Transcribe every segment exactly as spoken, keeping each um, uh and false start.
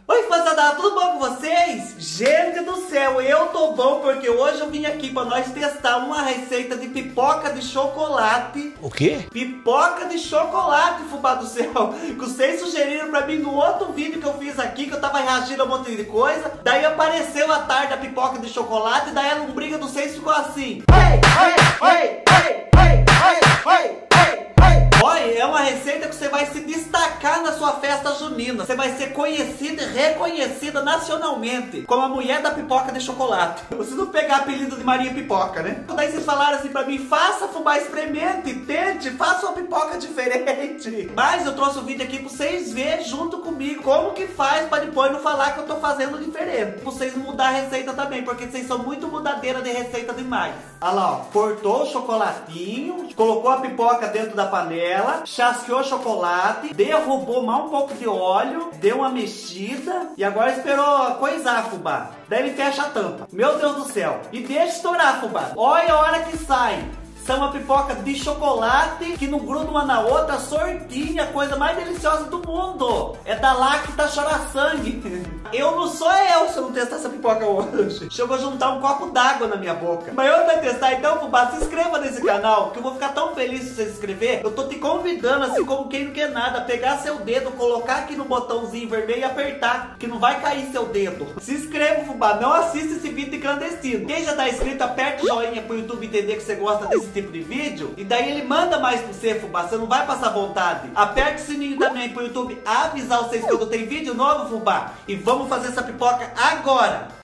Oi, fãzada, tudo bom com vocês? Gente do céu, eu tô bom porque hoje eu vim aqui pra nós testar uma receita de pipoca de chocolate. O quê? Pipoca de chocolate, fubá do céu. Que vocês sugeriram pra mim no outro vídeo que eu fiz aqui, que eu tava reagindo a um monte de coisa. Daí apareceu a tarde a pipoca de chocolate, daí a lombriga dos seis ficou assim. Ei, ei, ei, ei, ei, ei, ei, ei. Olha, é uma receita que você vai se destacar na sua festa junina. Você vai ser conhecida e reconhecida nacionalmente como a mulher da pipoca de chocolate. Você não pegar apelido de Maria Pipoca, né? Daí vocês falaram assim pra mim, faça, fubá, experimente, tente, faça uma pipoca diferente. Mas eu trouxe o um vídeo aqui pra vocês verem junto comigo como que faz pra depois não falar que eu tô fazendo diferente. Pra vocês mudar a receita também, porque vocês são muito mudadeira de receita demais. Olha lá, ó, cortou o chocolatinho, colocou a pipoca dentro da panela, chasqueou o chocolate, derrubou mais um pouco de óleo, deu uma mexida e agora esperou coisar, fubá. Daí ele fecha a tampa. Meu Deus do céu. E deixa estourar, fubá. Olha a hora que sai. São uma pipoca de chocolate que não gruda uma na outra, sortinha, a coisa mais deliciosa do mundo. É da Lacta Chora Sangue. Eu não sou eu se eu não testar essa pipoca hoje. Chegou a juntar um copo d'água na minha boca. Mas eu vou testar, então, fubá, se inscreva nesse canal, que eu vou ficar tão feliz se você se inscrever. Eu tô te convidando, assim como quem não quer nada, a pegar seu dedo, colocar aqui no botãozinho vermelho e apertar, que não vai cair seu dedo. Se inscreva, fubá, não assista esse vídeo de clandestino. Quem já tá inscrito, aperta o joinha pro YouTube entender que você gosta desse tipo de vídeo, e daí ele manda mais pro você, fubá, você não vai passar vontade. Aperta o sininho também pro YouTube avisar vocês quando tem vídeo novo, fubá, e vamos fazer essa pipoca agora.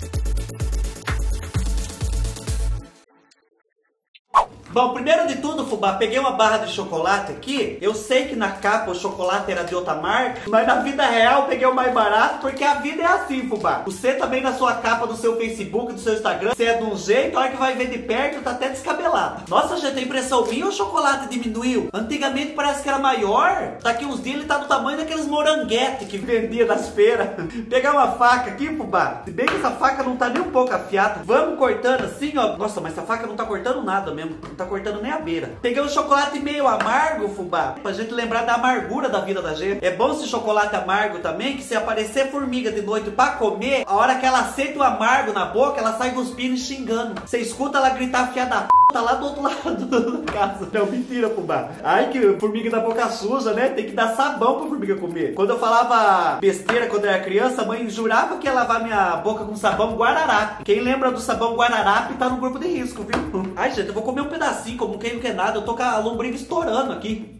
Bom, primeiro de tudo, fubá, peguei uma barra de chocolate aqui. Eu sei que na capa o chocolate era de outra marca, mas na vida real eu peguei o mais barato, porque a vida é assim, fubá. Você também na sua capa do seu Facebook, do seu Instagram, você é de um jeito, a hora que vai ver de perto, tá até descabelado. Nossa, gente, a impressão minha, o chocolate diminuiu. Antigamente parece que era maior. Daqui uns dias ele tá do tamanho daqueles moranguetes que vendia nas feiras. Pegar uma faca aqui, fubá. Se bem que essa faca não tá nem um pouco afiada. Vamos cortando assim, ó. Nossa, mas essa faca não tá cortando nada mesmo. Não tá cortando nem a beira. Peguei um chocolate meio amargo, fubá, pra gente lembrar da amargura da vida da gente. É bom esse chocolate amargo também, que se aparecer formiga de noite pra comer, a hora que ela aceita o amargo na boca, ela sai cuspindo e xingando. Você escuta ela gritar filha da p*** lá do outro lado da casa. Não, mentira, fubá. Ai, que formiga da boca suja, né? Tem que dar sabão pra formiga comer. Quando eu falava besteira quando eu era criança, a mãe jurava que ia lavar minha boca com sabão Guararapes. Quem lembra do sabão Guararapes tá no grupo de risco, viu? Ai, gente, eu vou comer um pedacinho, como quem não quer nada. Eu tô com a lombriga estourando aqui.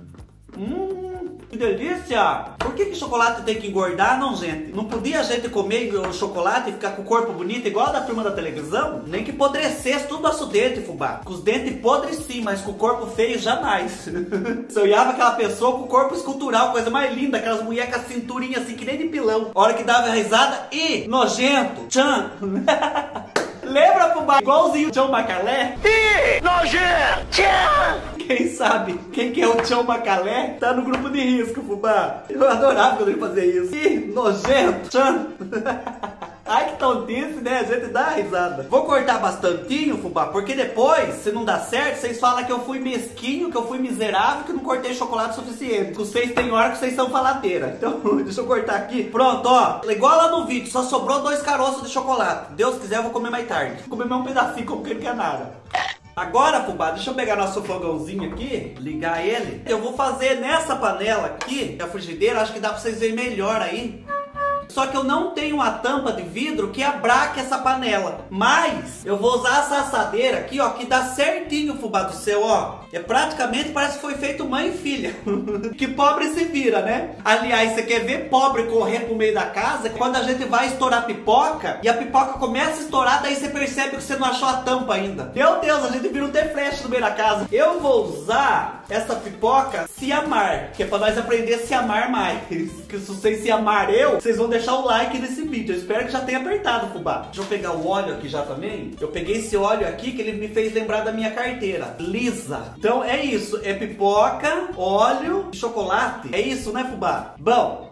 Hum, que delícia! Por que que chocolate tem que engordar, não, gente? Não podia a gente comer o chocolate e ficar com o corpo bonito igual a da turma da televisão? Nem que podrecesse tudo nosso dente, fubá. Com os dentes podres sim, mas com o corpo feio jamais. Você olhava aquela pessoa com o corpo escultural, coisa mais linda, aquelas mulheres com a cinturinha assim, que nem de pilão. A hora que dava a risada, e nojento, tchan. Lembra, fubá? Igualzinho o Tchão Macalé? Ih, nojento! Tchau! Quem sabe quem que é o Tchão Macalé tá no grupo de risco, fubá. Eu adorava quando ele fazia isso. Ih, nojento! Tchan! Ai, que tontice, né? A gente dá risada. Vou cortar bastantinho, fubá, porque depois, se não dá certo, vocês falam que eu fui mesquinho, que eu fui miserável, que não cortei chocolate suficiente. Vocês têm hora que vocês são faladeira. Então, deixa eu cortar aqui. Pronto, ó. Igual lá no vídeo, só sobrou dois caroços de chocolate. Deus quiser, eu vou comer mais tarde. Vou comer mais um pedacinho, como que não quer nada. Agora, fubá, deixa eu pegar nosso fogãozinho aqui, ligar ele. Eu vou fazer nessa panela aqui, a frigideira, acho que dá pra vocês verem melhor aí. Só que eu não tenho uma tampa de vidro que abraque essa panela. Mas eu vou usar essa assadeira aqui, ó, que dá certinho, fubá do céu, ó. É praticamente, parece que foi feito mãe e filha. Que pobre se vira, né? Aliás, você quer ver pobre correr pro meio da casa? Quando a gente vai estourar pipoca e a pipoca começa a estourar, daí você percebe que você não achou a tampa ainda. Meu Deus, a gente vira um T-flash no meio da casa. Eu vou usar essa pipoca se amar, que é pra nós aprender a se amar mais. Que se vocês se amar eu, vocês vão deixar o like nesse vídeo. Eu espero que já tenha apertado, fubá. Deixa eu pegar o óleo aqui já também. Eu peguei esse óleo aqui que ele me fez lembrar da minha carteira. Lisa. Então é isso. É pipoca, óleo e chocolate. É isso, né, fubá? Bom,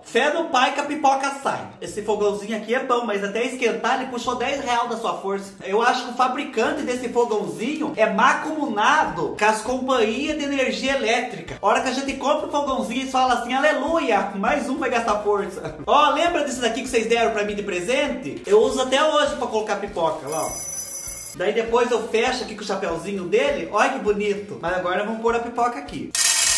fé no pai que a pipoca sai. Esse fogãozinho aqui é bom, mas até esquentar ele puxou dez reais da sua força. Eu acho que o fabricante desse fogãozinho é macumunado com as companhias de energia elétrica. A hora que a gente compra o fogãozinho, eles falam assim, aleluia, mais um vai gastar força. Ó, lembra desse daqui que vocês deram pra mim de presente? Eu uso até hoje pra colocar pipoca, ó. Daí depois eu fecho aqui com o chapeuzinho dele. Olha que bonito. Mas agora vamos pôr a pipoca aqui.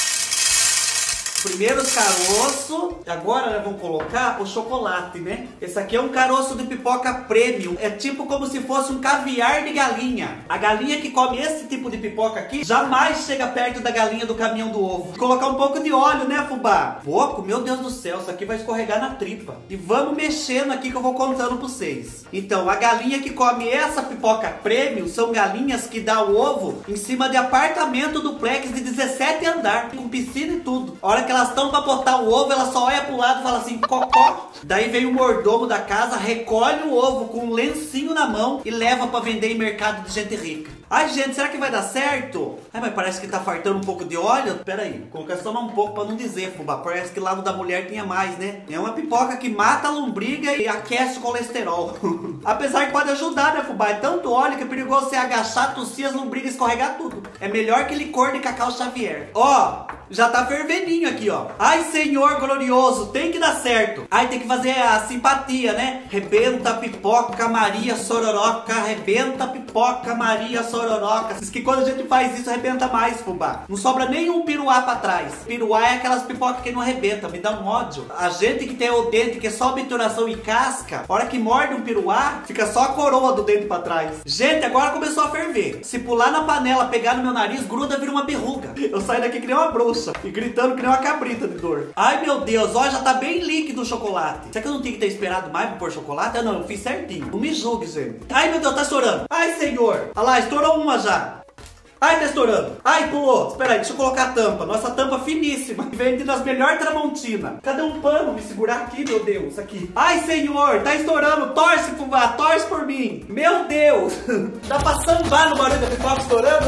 Primeiro os caroços, agora nós vamos colocar o chocolate, né? Esse aqui é um caroço de pipoca premium. É tipo como se fosse um caviar de galinha. A galinha que come esse tipo de pipoca aqui jamais chega perto da galinha do caminhão do ovo. Vou colocar um pouco de óleo, né, fubá? Pouco? Meu Deus do céu, isso aqui vai escorregar na tripa. E vamos mexendo aqui que eu vou contando pra vocês. Então, a galinha que come essa pipoca premium são galinhas que dão ovo em cima de apartamento duplex de dezessete andar, com piscina e tudo. A hora que elas estão pra botar o ovo, ela só olha pro lado e fala assim, cocó. Daí vem o mordomo da casa, recolhe o ovo com um lencinho na mão e leva pra vender em mercado de gente rica. Ai, gente, será que vai dar certo? Ai, mas parece que tá faltando um pouco de óleo. Pera aí, vou colocar só um pouco pra não dizer, fubá. Parece que lá no da mulher tinha mais, né? É uma pipoca que mata a lombriga e aquece o colesterol. Apesar que pode ajudar, né, fubá? É tanto óleo que é perigoso você agachar, tossir as lombrigas e escorregar tudo. É melhor que licor de Cacau Xavier. Ó, já tá ferveninho aqui, ó. Ai, Senhor glorioso, tem que dar certo. Ai, tem que fazer a simpatia, né? Rebenta a pipoca, Maria Sororoca. Rebenta a pipoca, Maria Sororoca. Sororoca. Diz que quando a gente faz isso, arrebenta mais, fubá. Não sobra nenhum piruá pra trás. Piruá é aquelas pipocas que não arrebenta, me dá um ódio. A gente que tem o dente que é só obturação e casca, a hora que morde um piruá, fica só a coroa do dente pra trás. Gente, agora começou a ferver. Se pular na panela, pegar no meu nariz, gruda, vira uma berruga. Eu saio daqui que nem uma bruxa e gritando que nem uma cabrita de dor. Ai, meu Deus, ó, já tá bem líquido o chocolate. Será que eu não tinha que ter esperado mais pra pôr chocolate? Ah, não, eu fiz certinho. Não me julgue, gente. Ai, meu Deus, tá estourando. Ai, Senhor. Olha lá, estourou uma já. Ai, tá estourando. Ai, pulou. Espera aí, deixa eu colocar a tampa. Nossa tampa finíssima. Vende nas melhores Tramontina. Cadê um pano me segurar aqui, meu Deus? Aqui. Ai, Senhor, tá estourando. Torce, fubá, torce por mim. Meu Deus. Dá pra sambar no barulho da pipoca estourando,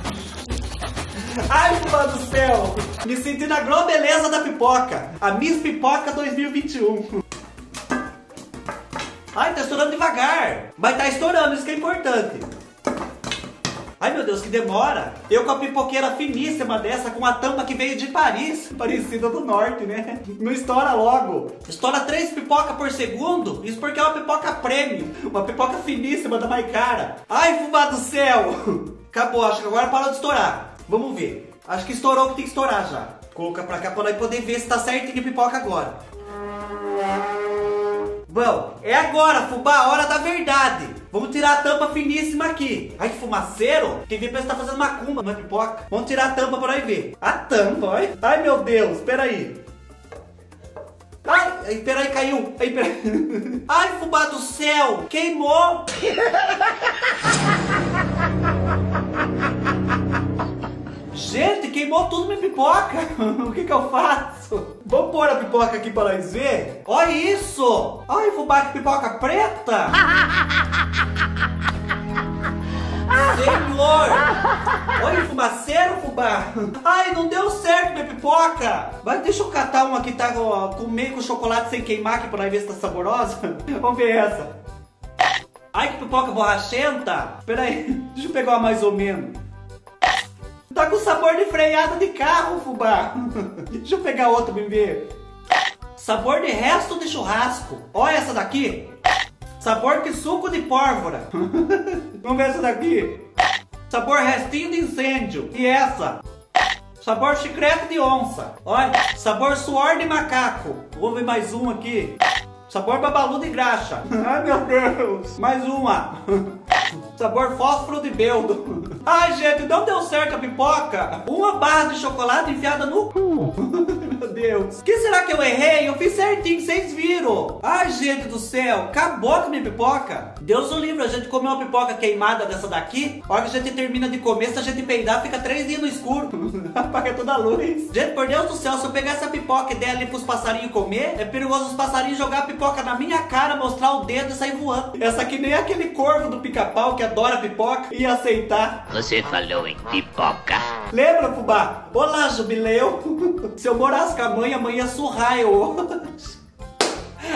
ó. Ai, fubá do céu. Me senti na globeleza da pipoca. A Miss Pipoca dois mil e vinte e um. Ai, tá estourando devagar. Mas tá estourando, isso que é importante. Ai, meu Deus, que demora. Eu com a pipoqueira finíssima dessa, com a tampa que veio de Paris. Parecida do norte, né? Não estoura logo. Estoura três pipocas por segundo. Isso porque é uma pipoca premium. Uma pipoca finíssima da mais cara. Ai, fubá do céu. Acabou, acho que agora parou de estourar. Vamos ver. Acho que estourou o que tem que estourar já. Coloca pra cá pra nós poder ver se tá certinho a pipoca agora. Bom, é agora, fubá, a hora da verdade. Vamos tirar a tampa finíssima aqui. Ai, que fumaceiro. Quem vê pensa que tá fazendo macumba, não é pipoca. Vamos tirar a tampa pra nós ver. A tampa, olha. Ai, meu Deus, peraí. Ai, peraí, caiu. Ai, peraí. Ai, fubá do céu. Queimou. Gente, queimou tudo minha pipoca. O que que eu faço? Vamos pôr a pipoca aqui para nós ver. Olha isso. Ai, fubá, que pipoca preta. Senhor. Olha o fumaceiro, fubá. Ai, não deu certo minha pipoca. Mas deixa eu catar uma que tá com meio com chocolate sem queimar aqui para nós ver se tá saborosa. Vamos ver essa. Ai, que pipoca borrachenta. Espera aí, deixa eu pegar uma mais ou menos. Tá com sabor de freada de carro, fubá. Deixa eu pegar outra pra ver. Sabor de resto de churrasco. Olha essa daqui. Sabor de suco de pólvora. Vamos ver essa daqui. Sabor restinho de incêndio. E essa? Sabor chiclete de onça. Olha, sabor suor de macaco. Vamos ver mais um aqui. Sabor babalu de graxa. Ai, meu Deus. Mais uma. Sabor fósforo de beldo. Ai, gente, não deu certo a pipoca. Uma barra de chocolate enfiada no cu. Meu Deus. O que será que eu errei? Eu fiz certinho, vocês viram. Ai, gente do céu. Acabou com a minha pipoca. Deus o livre, a gente comeu uma pipoca queimada dessa daqui. A hora que a gente termina de comer, se a gente peidar, fica três dias no escuro. Apaga toda a luz. Gente, por Deus do céu, se eu pegar essa pipoca e der ali pros passarinhos comer, é perigoso os passarinhos jogar a pipoca na minha cara, mostrar o dedo e sair voando. Essa aqui nem é aquele corvo do pica-pau que adora pipoca e aceitar. Você falou em pipoca. Lembra, fubá? Olá, jubileu. Se eu morasse com a mãe, a mãe ia surrar eu hoje.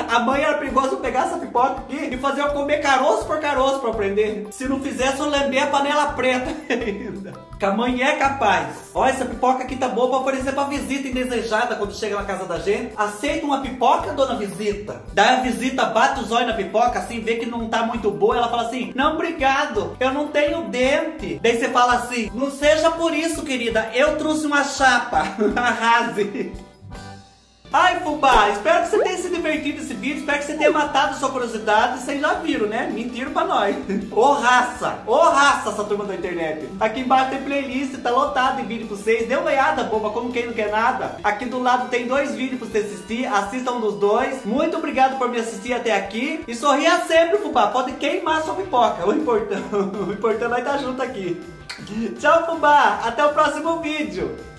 A mãe era perigoso pegar essa pipoca aqui e fazer eu comer caroço por caroço pra aprender. Se não fizesse, eu lembrei a panela preta ainda. Que a mãe é capaz. Olha, essa pipoca aqui tá boa pra oferecer pra visita indesejada quando chega na casa da gente. Aceita uma pipoca, dona visita? Daí a visita bate os olhos na pipoca, assim, vê que não tá muito boa. Ela fala assim, não, obrigado, eu não tenho dente. Daí você fala assim, não seja por isso, querida, eu trouxe uma chapa. Arrase. Ai, fubá, espero que você tenha se divertido nesse vídeo, espero que você tenha matado a sua curiosidade. Vocês já viram, né? Mentiram pra nós. Ô raça, ô raça essa turma da internet. Aqui embaixo tem playlist, tá lotado em vídeo pra vocês. Dê uma olhada, boba, como quem não quer nada. Aqui do lado tem dois vídeos pra você assistir, assistam um dos dois. Muito obrigado por me assistir até aqui. E sorria sempre, fubá, pode queimar sua pipoca. O importante, o importante é nós estar junto aqui. Tchau, fubá, até o próximo vídeo.